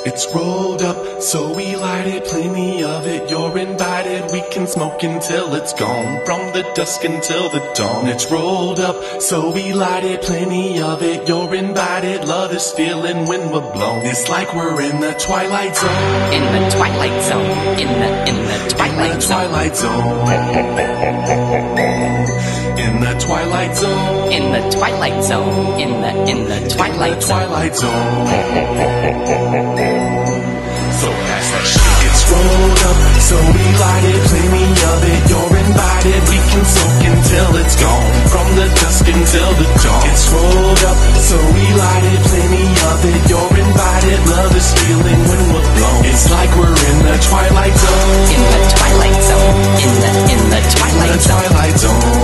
It's rolled up, so we lighted plenty of it. You're invited, we can smoke until it's gone. From the dusk until the dawn. It's rolled up, so we lighted plenty of it. You're invited, love is feeling when we're blown. It's like we're in the twilight zone. In the twilight zone. In the twilight zone. In the twilight zone. In the twilight zone. In the twilight zone. Twilight zone. So pass that shit. It's rolled up, so we lighted plenty of it. You're invited, we can soak until it's gone. From the dusk until the dawn. It's rolled up, so we lighted plenty of it. You're invited, love is feeling when we're blown. It's like we're in the twilight zone. In the twilight zone. In the twilight zone. Twilight zone.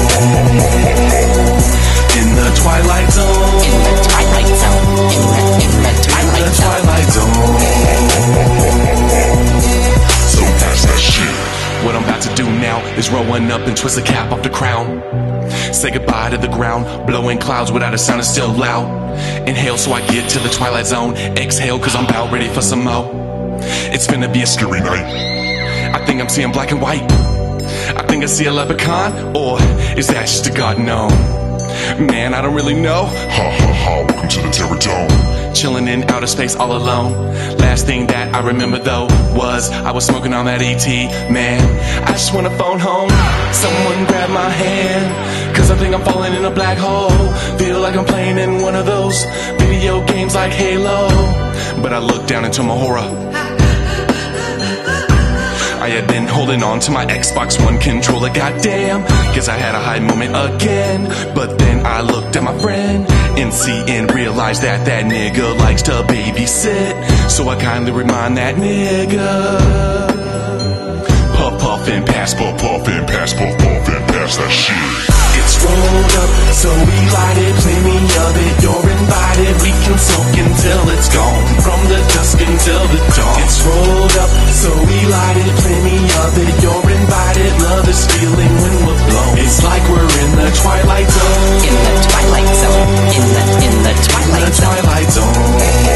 In the twilight zone. In the twilight zone. In the twilight zone. Twilight zone. So pass that shit. What I'm about to do now is roll one up and twist the cap off the crown. Say goodbye to the ground, blowing clouds without a sound is still loud. Inhale so I get to the twilight zone. Exhale cause I'm about ready for some more. It's finna be a scary night. I think I'm seeing black and white. I think I see a leprechaun, or is that just a god known? Man, I don't really know. Ha ha ha, welcome to the Terror Dome. Chilling in outer space all alone. Last thing that I remember though was I was smoking on that ET. Man, I just wanna phone home. Someone grab my hand, cause I think I'm falling in a black hole. Feel like I'm playing in one of those video games like Halo. But I look down into my horror. I had been holding on to my Xbox One controller, goddamn. Guess I had a high moment again. But then I looked at my friend and realized that that nigga likes to babysit. So I kindly remind that nigga, puff puff and pass, puff puff and pass, puff puff and pass that shit. It's rolled up, so we lighted plenty of it. You're invited, we can soak until it's gone. From the dusk until the dawn. It's rolled up, so we lighted plenty of it. You're invited, love is feeling when we're blown. It's like we're in the twilight zone. In the twilight zone. In the twilight zone. Twilight zone.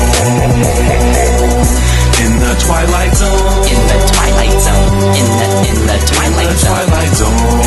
In the twilight zone. In the twilight zone. In the twilight zone. Twilight zone.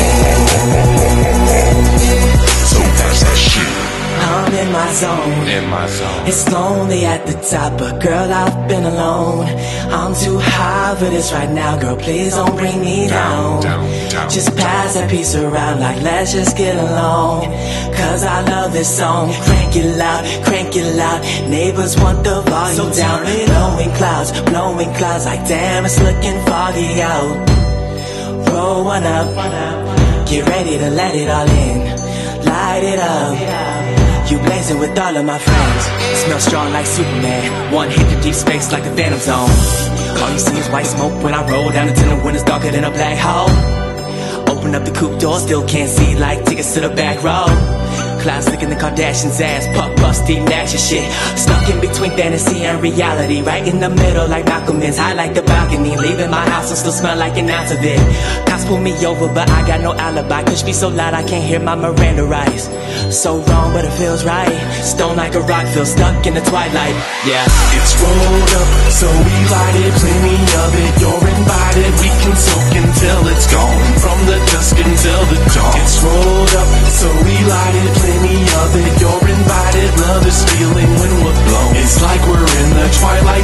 So pass that shit. I'm in my zone. In my zone. It's lonely at the top, but girl, I've been alone. I'm too high for this right now, girl, please don't bring me down. Just pass that piece around like let's just get along. Cause I love this song. Crank it loud, neighbors want the volume down. Blowing clouds like damn, it's looking foggy out. Roll one up, get ready to let it all in. Light it up, you blazing with all of my friends. Smell strong like Superman, one hit to deep space like the Phantom Zone. All you see is white smoke when I roll down until the wind is darker than a black hole. Open up the coupe door, still can't see like tickets to the back row. Clouds licking the Kardashians' ass, puff, Steve Nash and shit. Stuck in between fantasy and reality, right in the middle like Malcolm is. High like the balcony, leaving my house and still smell like an ounce of it. Cops pull me over, but I got no alibi. Push me so loud I can't hear my Miranda rights. So wrong, but it feels right. Stone like a rock, feel stuck in the twilight. Yeah. It's rolled up, so we lighted plenty of it. You're invited, we can soak until it's gone. From the dusk until the dawn. It's rolled up, so we lighted plenty of it. You're invited, love is feeling when we're blown. It's like we're in the twilight